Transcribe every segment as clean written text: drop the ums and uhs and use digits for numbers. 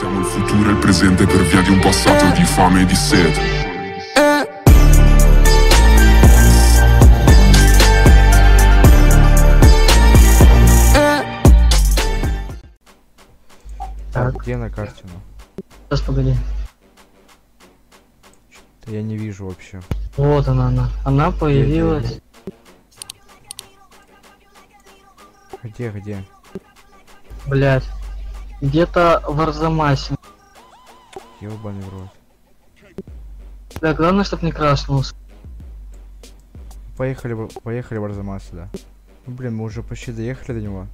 Siamo il futuro e il presente per via di un passato di fame e di sete. Так, где на карте? Сейчас, погоди. Да я не вижу вообще. Вот она. Она появилась. Где? Блять. Где-то в Арзамасе. Ёбаный в рот. Да, главное, чтоб не крашнулся. Поехали в Арзамас, да. Ну, блин, мы уже почти доехали до него.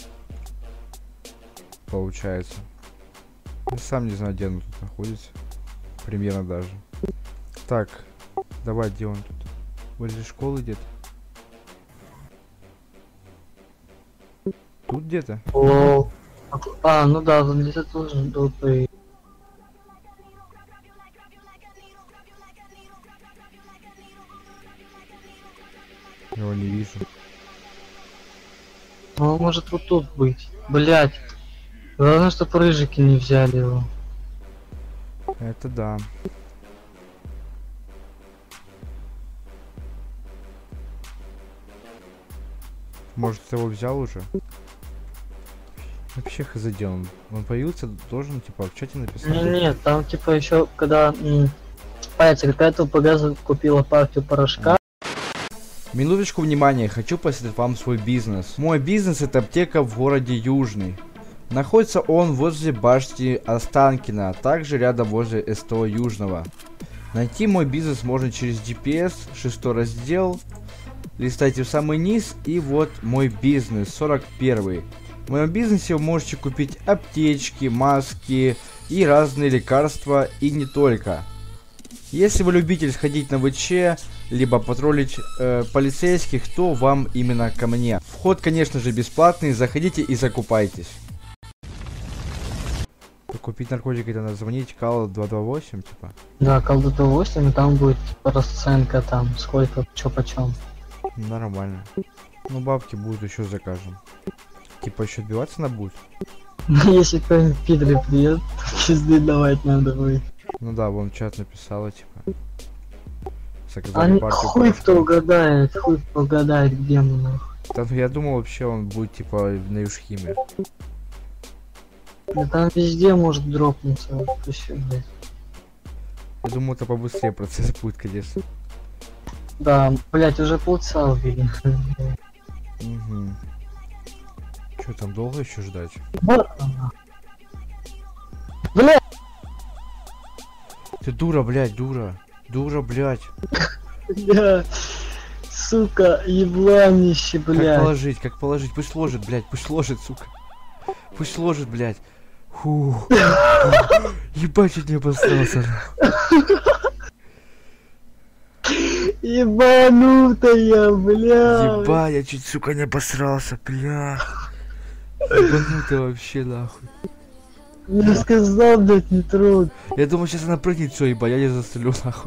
Получается. Я сам не знаю, где он тут находится. Примерно даже. Так, давай, где он тут? Возле школы где-то? Тут где-то? О, ну да, он где-то должен был быть. Его не вижу. Ну, он может вот тут быть. Блять. Главное, чтоб рыжики не взяли его. Это да. Может, ты его взял уже? Вообще хз, где он? Он появился, должен типа в чате написать. Нет, там типа еще когда пальцы какая-то УПГ купила партию порошка. Минуточку внимания, хочу посоветовать вам свой бизнес. Мой бизнес — это аптека в городе Южный. Находится он возле башни Останкино, а также рядом возле СТО Южного. Найти мой бизнес можно через GPS, 6 раздел. Листайте в самый низ, и вот мой бизнес, 41. В моем бизнесе вы можете купить аптечки, маски и разные лекарства, и не только. Если вы любитель сходить на ВЧ, либо патрулить полицейских, то вам именно ко мне. Вход, конечно же, бесплатный, заходите и закупайтесь. Купить наркотики, это надо звонить Кал 228, типа? Да, Кал 228, и там будет типа расценка, там сколько, чё почем. Нормально. Ну, бабки будут, еще закажем. Типа еще отбиваться на будет? Если кто-нибудь пидоры приедет, пизды давать надо будет. Ну да, вон чат написала, типа. Они хуй кто угадает, где мы нахуй. Да, ну я думал вообще он будет типа на Южхиме. Да там везде может дропнуться, вообще, блядь. Я думал, это побыстрее процесс будет, конечно. Да, блять, уже полчаса убили. Угу. Че там долго еще ждать? Блять! Ты дура, блядь, дура. Дура, блядь. Я, сука, ебланище, блядь. Как положить? Пусть сложит, блядь, пусть сложит, сука. Пусть сложит, блядь. Фу. Ебать, чуть не обосрался. Ебанутая, бля. Ебать, я чуть, сука, не обосрался, бля. Ебанутая вообще, нахуй. Я сказал, блядь, не трогай. Я думал, сейчас она прыгнет, все, ебать, я не застрелю, нахуй.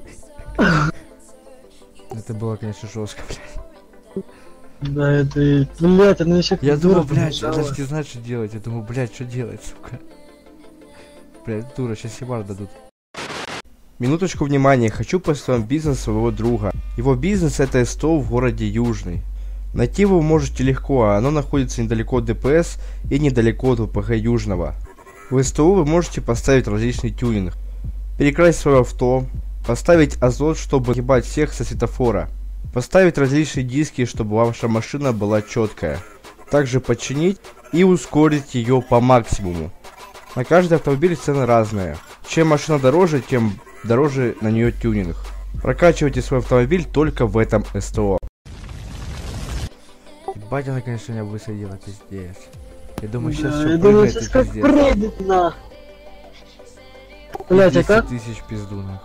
Это было, конечно, жестко, блядь. Да, это, блядь, она еще. Я думал, блядь, я даже не знаю, что делать. Я думал, блядь, что делать, сука. Блядь, дура, сейчас ебар дадут. Минуточку внимания, хочу посоветовать вам бизнес своего друга. Его бизнес — это СТО в городе Южный. Найти его вы можете легко, а оно находится недалеко от ДПС и недалеко от УПГ Южного. В СТО вы можете поставить различный тюнинг, перекрасить свое авто, поставить азот, чтобы ебать всех со светофора, поставить различные диски, чтобы ваша машина была четкая, также починить и ускорить ее по максимуму. На каждый автомобиль цены разные. Чем машина дороже, тем дороже на нее тюнинг. Прокачивайте свой автомобиль только в этом СТО. Ебать, она, конечно, меня высадила, пиздец. Я думаю, сейчас да, все я думаю, сейчас как прыгнет на. Блять, а как? 10 тысяч пизду, нахуй.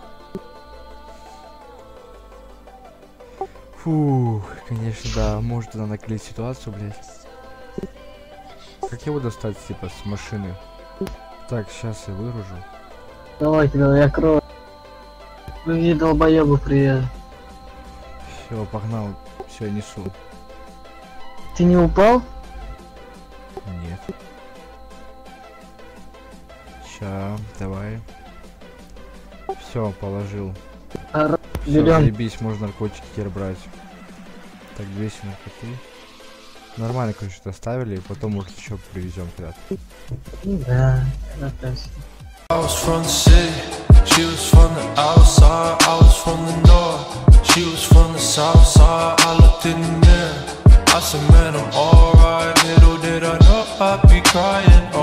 Фух, конечно, да, может она наклеить ситуацию, блядь. Как его достать, типа, с машины? Так, сейчас я выгружу. Давай тебя, я крою. Вы мне долбоебы приедут. Все, погнал, все, несу. Ты не упал? Нет. Так, давай. Все, положил. А, Все, берем. заебись, можно наркотики теперь брать. Так, 200 наркоты. Нормально, короче, доставили, и потом, может, еще привезем куда-то. Да, отлично. I was from the city, she was from the outside, I was from the north, she was from the south side. I looked in the mirror, I said, man, I'm alright. Little did I know I'd be crying.